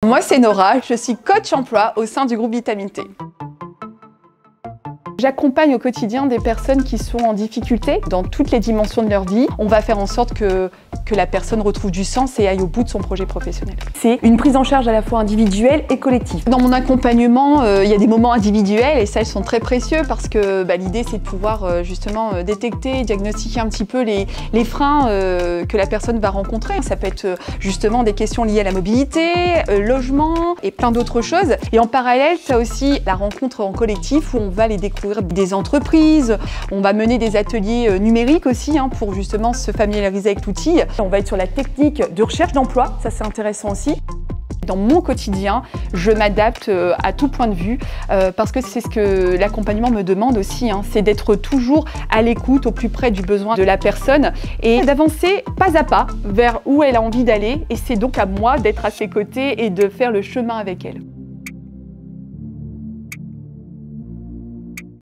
Moi, c'est Nora, je suis coach emploi au sein du groupe Vitamine T. J'accompagne au quotidien des personnes qui sont en difficulté dans toutes les dimensions de leur vie. On va faire en sorte que la personne retrouve du sens et aille au bout de son projet professionnel. C'est une prise en charge à la fois individuelle et collective. Dans mon accompagnement, il y a des moments individuels et ça, ils sont très précieux parce que l'idée, c'est de pouvoir justement détecter, diagnostiquer un petit peu les freins que la personne va rencontrer. Ça peut être justement des questions liées à la mobilité, logement et plein d'autres choses. Et en parallèle, tu as aussi la rencontre en collectif où on va les découvrir des entreprises, on va mener des ateliers numériques aussi pour justement se familiariser avec l'outil. On va être sur la technique de recherche d'emploi, ça c'est intéressant aussi. Dans mon quotidien, je m'adapte à tout point de vue parce que c'est ce que l'accompagnement me demande aussi, c'est d'être toujours à l'écoute, au plus près du besoin de la personne et d'avancer pas à pas vers où elle a envie d'aller et c'est donc à moi d'être à ses côtés et de faire le chemin avec elle.